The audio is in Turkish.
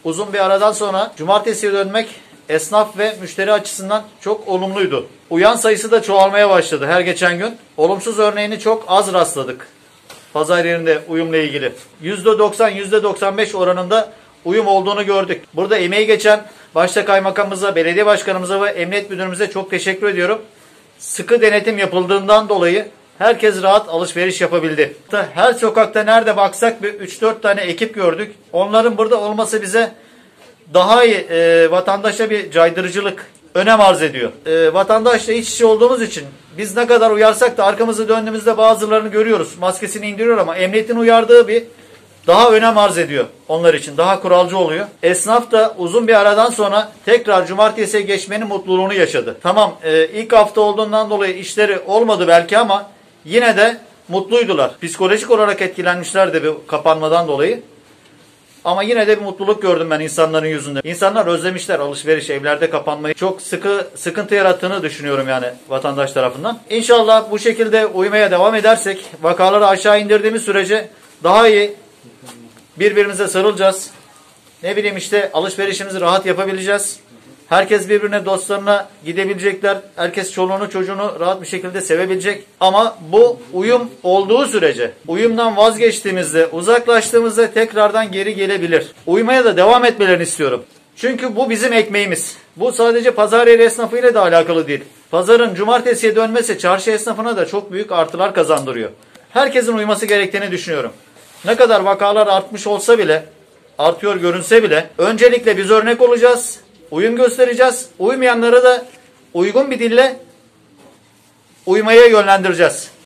Uzun bir aradan sonra cumartesiye dönmek esnaf ve müşteri açısından çok olumluydu. Uyan sayısı da çoğalmaya başladı her geçen gün. Olumsuz örneğini çok az rastladık. Pazar yerinde uyumla ilgili. %90, %95 oranında uyum olduğunu gördük. Burada emeği geçen başta kaymakamımıza, belediye başkanımıza ve emniyet müdürümüze çok teşekkür ediyorum. Sıkı denetim yapıldığından dolayı herkes rahat alışveriş yapabildi. Her sokakta nerede baksak bir 3-4 tane ekip gördük. Onların burada olması bize daha iyi vatandaşa bir caydırıcılık önem arz ediyor. Vatandaşla iç içe olduğumuz için biz ne kadar uyarsak da arkamızı döndüğümüzde bazılarını görüyoruz. Maskesini indiriyor ama emniyetin uyardığı bir daha önem arz ediyor onlar için. Daha kuralcı oluyor. Esnaf da uzun bir aradan sonra tekrar cumartesiye geçmenin mutluluğunu yaşadı. Tamam ilk hafta olduğundan dolayı işleri olmadı belki ama yine de mutluydular. Psikolojik olarak etkilenmişlerdi bu kapanmadan dolayı. Ama yine de bir mutluluk gördüm ben insanların yüzünde. İnsanlar özlemişler alışveriş, evlerde kapanmayı. Çok sıkıntı yarattığını düşünüyorum yani vatandaş tarafından. İnşallah bu şekilde uymaya devam edersek, vakaları aşağı indirdiğimiz sürece daha iyi birbirimize sarılacağız. Ne bileyim işte alışverişimizi rahat yapabileceğiz. Herkes birbirine, dostlarına gidebilecekler. Herkes çoluğunu çocuğunu rahat bir şekilde sevebilecek. Ama bu uyum olduğu sürece, uyumdan vazgeçtiğimizde, uzaklaştığımızda tekrardan geri gelebilir. Uymaya da devam etmelerini istiyorum. Çünkü bu bizim ekmeğimiz. Bu sadece pazar yeri esnafıyla da alakalı değil. Pazarın cumartesiye dönmesi çarşı esnafına da çok büyük artılar kazandırıyor. Herkesin uyması gerektiğini düşünüyorum. Ne kadar vakalar artmış olsa bile, artıyor görünse bile, öncelikle biz örnek olacağız. Uyum göstereceğiz. Uymayanları da uygun bir dille uymaya yönlendireceğiz.